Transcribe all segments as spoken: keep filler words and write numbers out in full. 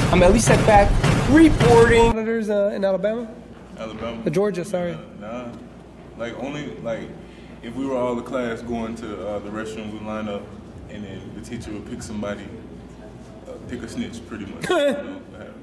I'm Elie Seckbach reporting. Senators uh, in Alabama? Alabama? Uh, Georgia, sorry. Nah, nah. Like, only, like, if we were all the class going to uh, the restroom, we line up, and then the teacher would pick somebody, uh, pick a snitch, pretty much. You know,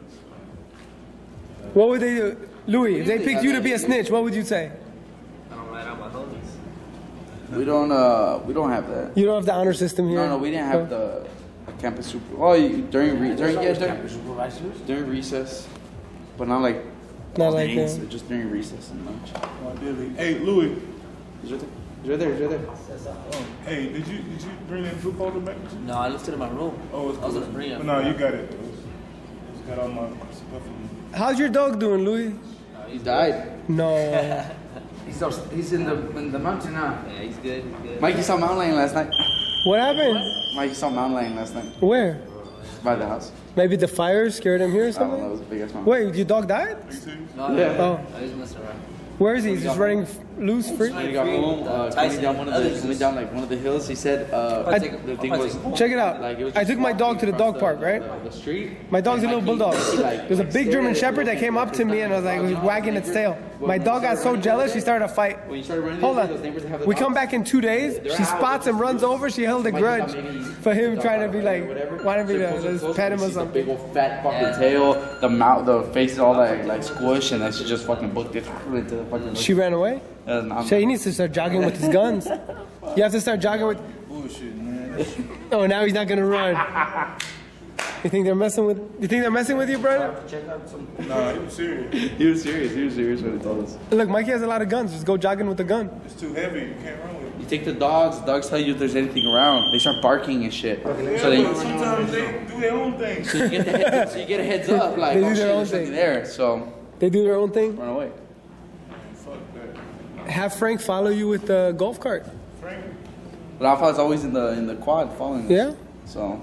what would they do? Louis, if they picked you to be a snitch, what would you say? I don't write out my homies. We don't, uh, we don't have that. You don't have the honor system here? No, no, we didn't have the campus super. Well, you, during re, during yeah, during, Campus supervisors? during recess, but not like Not all like days, that. just during recess and lunch. Hey, Louis. He's right there. He's right there. He's right there. Oh, hey, did you did you bring that food folder back? No, I left it in my room. Oh, it's I was cool. gonna bring it. But no, you got it. It's got all my stuff in How's your dog doing, Louis? He died. No. He's up, he's in the in the mountain now. Yeah, he's good. He's good. Mikey saw mountain lion last night. What happened? Mikey saw mountain lion last night Where? by the house. Maybe the fire scared him here or I don't know. It something? was a big ass mountain. Wait, your dog died? No, no, Yeah. Oh. I was messing around. Where is he? He's just running f- loose, free? When he got home, uh, coming down one of the coming down like one of the hills, he said uh, I- the thing was Check it out. like it was I took my dog to the dog park, right? The, the street. My dog's a little And, bulldog. like, he, like, There's a like, big stared German at shepherd it, that came up to me and I was like, he was wagging its tail. My dog got so jealous, she started a fight. When you started running, Hold those neighbors have the on. We dogs. come back in two days. She spots and runs over. She held a grudge for him trying to be like, wanting me to just pet him or The something. big old fat fucking tail, the mouth, the face is all like like squish, and then she just fucking booked it into the fucking. She ran away? Uh, nah, Shay, he needs to start jogging with his guns. You have to start jogging with... bullshit, man. Oh, now he's not gonna run. You think they're messing with? You think they're messing with you, brother? Check out some. Nah, he was serious. He was serious. He was serious when he told us. Look, Mikey has a lot of guns. Just go jogging with the gun. It's too heavy. You can't run with it. You take the dogs. The dogs tell you if there's anything around. They start barking and shit. Yeah, So they. but sometimes they do their own thing. So you get the heads, so you get a heads up, like They do oh their shit, own there's something thing. there. So They do their own thing. run away. Fuck that. Have Frank follow you with the golf cart. Frank? Rafa's always in the in the quad following us. Yeah. So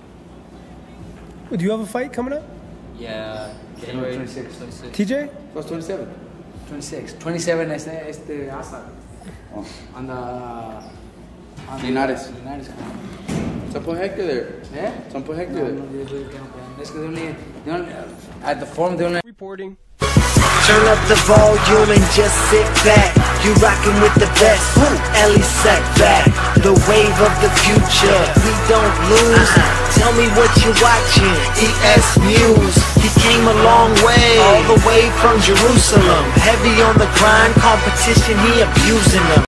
Do you have a fight coming up, Yeah. January twenty-six. T J? plus twenty-seven. twenty-six. twenty-seven este, este Asa. Oh. On the... On Linares. the Linares. Some put Hector there. ¿Eh? Some put Hector No, there. no, yo digo que no pueden. Es que de un... De un at the forum de una... Reporting. Turn up the volume and just sit back. You rockin' with the best. Elie Seckbach, the wave of the future. We don't lose. Tell me what you watching. EsNews. He came a long way, all the way from Jerusalem. Heavy on the grind, competition, he abusing them.